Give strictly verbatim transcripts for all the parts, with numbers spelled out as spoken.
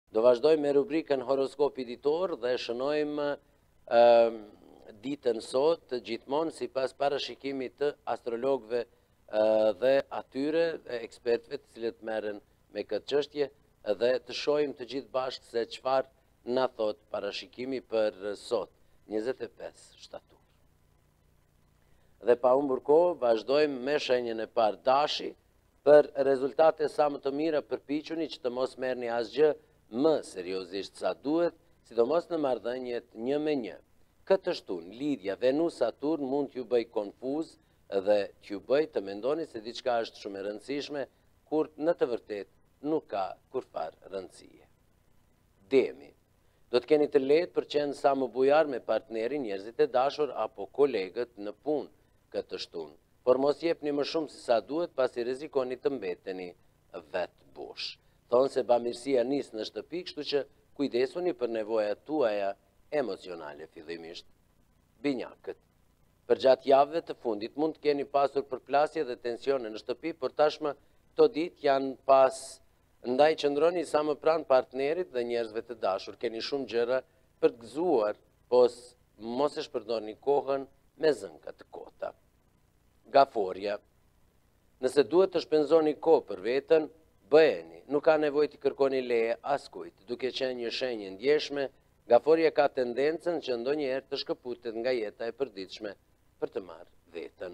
Do vazhdojmë me rubrikën horoskopi ditor dhe shënojmë uh, ditën sot gjithmonë si pas parashikimit të astrologëve uh, dhe atyre dhe ekspertëve të cilët merren me këtë çështje dhe të shohim të gjithë bashkë se çfarë na thot parashikimi për sot, njëzet e pesë shtator. Dhe pa humbur kohë, vazhdojmë me shenjën e parë dashi. Për rezultate sa më të mira përpiquni që të mos merrni asgjë më seriozisht sa duhet, sidomos në marrëdhëniet një me një. Këtë shtun, lidhja Venus-Saturn mund t'ju bëj konfuz dhe t'ju bëj të mendoni se diçka është shumë e rëndësishme, kur në të vërtet nuk ka kurfar rëndësie. Demi. Do të keni të lehtë për qenë sa më bujar me partnerin, njerëzit e dashur apo kolegët në punë këtë shtun. Por mos jepni më shumë se sa duhet, pasi rrezikoni të mbeteni vetë bosh. Thonë se bamirësia nis në shtëpi, kështu që kujdesuni për nevojat tuaja emocionale fillimisht. Binjakët. Për gjatë javëve të fundit mund të keni pasur përplasje dhe tensione në shtëpi, por tashmë këto ditë janë pas ndaj qëndroni sa më pranë partnerit dhe njerëzve të dashur. Keni shumë gjëra për të gëzuar, pos mos e shpërdorni kohën me zënka të kota. Gaforja. Nëse duhet të shpenzoni kohë për veten, bëheni, nuk ka nevojë të kërkoni leje askujt. Duke qenë një shenjë ndjeshme, gaforja ka tendencën që ndonjëherë të shkëputet nga jeta e përditshme për të marrë veten.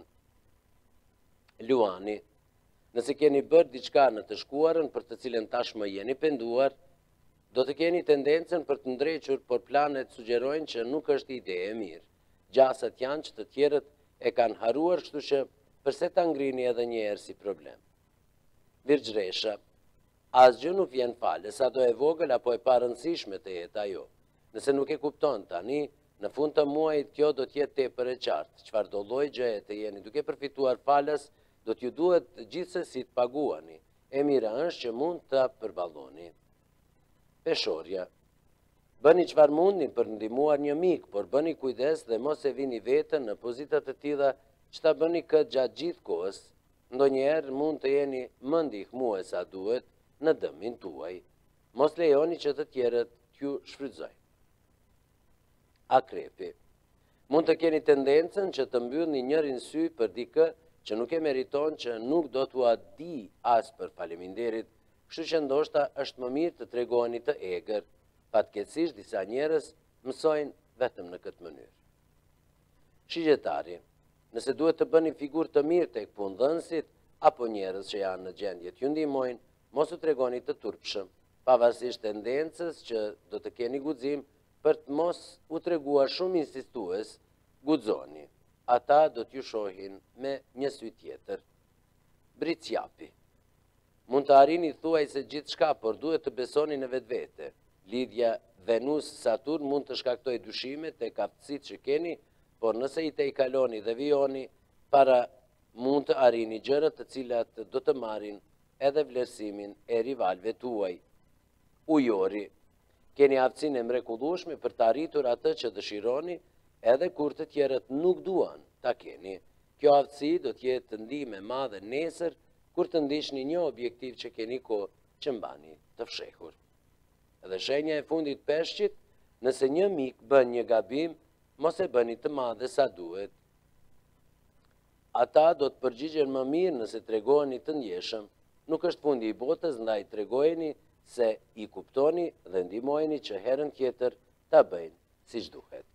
Luani. Nëse keni bërë diçka në të shkuarën për të cilën tashmë jeni penduar, do të keni tendencën për të ndrequr, por planet sugjerojnë që nuk është ide e mirë. Gjasat janë që të tjerët e kanë haruar, kështu që përse ta ngrini edhe një herë si problem. Virgjresha. Asgjë nuk vjen fale, sado e vogël apo e parëndësishme të jetë ajo. Nëse nuk e kupton tani, në fund të muajit kjo do të jetë tepër e qartë. Çfarë do lloj gjëje të jeni duke përfituar falas, do t'ju duhet gjithsesi të paguani. E mira është që mund të përballoni. Peshorja. Bëni çfarë mundni për ndihmuar një mik, por bëni kujdes dhe mos e vini veten në pozita të tilla që ta bëni këtë gjatë gjithë kohës. Ndonjëherë mund të jeni më ndihmues sa duhet në dëmin tuaj. Mos lejoni që të tjerët t'ju shfrytëzojnë. Akrepi. Mund të keni tendencën që të mbyllni njërin sy për dikë që nuk e meriton, që nuk do t'ua di as për faleminderit, kështu që ndoshta është më mirë të tregoni të egër. Fatkeqësisht disa njerëz mësojnë vetëm në këtë mënyrë. Shigjetari. Nëse duhet të bëni figurë të mirë tek punëdhënësit apo njerëz që janë në gjendje t'ju ndihmojnë, mos u tregoni të turpshëm, pavarësisht tendencës që do të keni guxim për të mos u treguar shumë insistues, guxoni. Ata do t'ju shohin me një sy tjetër. Bricjapi. Mund të arrini thuajse gjithçka, por duhet të besoni në vetvete. Lidhja Venus-Saturn mund të shkaktoj dyshime tek aftësitë që keni, por nëse i te i kaloni dhe vijoni, para mund të arrini gjëra të cilat do të marrin edhe vlerësimin e rivalëve tuaj. Ujori. Keni aftësinë e mrekullueshme për të arritur atë që dëshironi, edhe kur të tjerët nuk duan ta keni. Kjo aftësi do të jetë ndihmë e madhe nesër kur të ndiqni një objektiv që keni kohë që mbani të fshehur. Edhe shenja e fundit peshqit, nëse një mik bën një gabim, mos e bëni të madhe sa duhet. Ata do të përgjigjen më mirë nëse tregoheni të ndjeshëm. Nuk është fundi i botës, ndaj tregojeni se i kuptoni dhe ndihmojeni që herën tjetër ta bëjnë siç duhet.